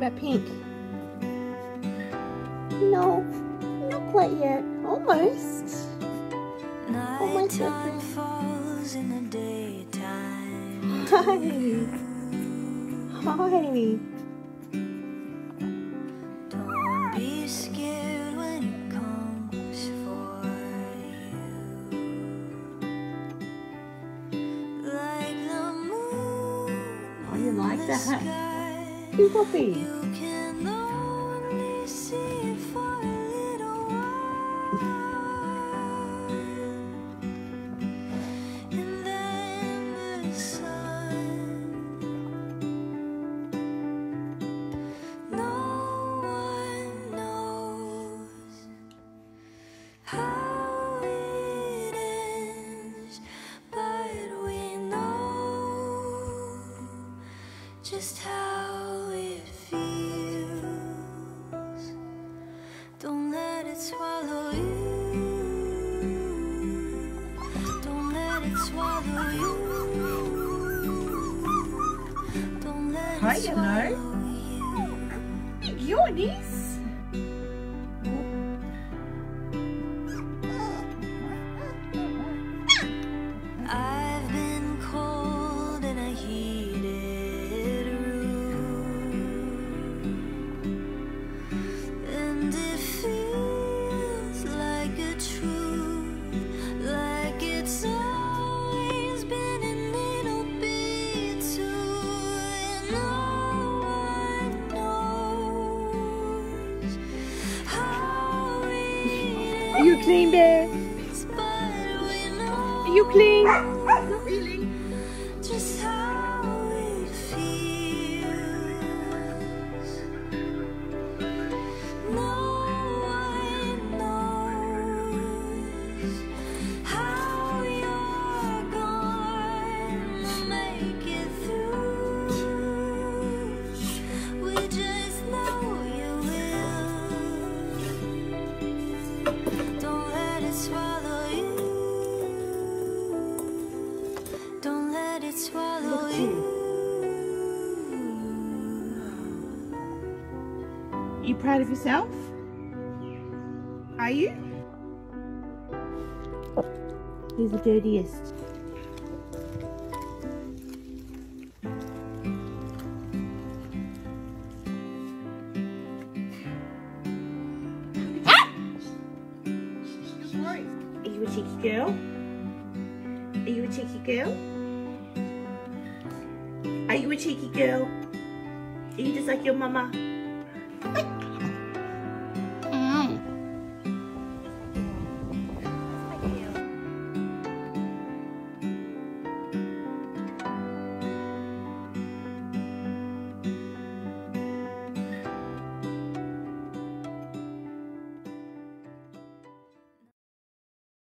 about pink? No, not quite yet. Almost. Almost different. Hi. Hi. Don't be scared when it comes for you. Like the moon. Oh, you like that? Hey, Poppy. You can only see it for a little while. And then the sun. No one knows how it ends, but we know just how it feels. Don't let it swallow you. Don't let it swallow you. Don't let Hi, it you swallow know. you. Big yawnies. I've been cold in a heated room, and it feels like a truth, like it's always been a little bit too, and no one knows how it Are you clean, bear? ends, but we know Are you clean? Not really. just how it feels. No one knows how you're gonna make it through. We just know you will. Don't let it swallow you. Don't let it swallow Look at you. You proud of yourself? Are you? Who's the dirtiest? Are you a cheeky girl? Are you a cheeky girl? Are you a cheeky girl? Are you just like your mama?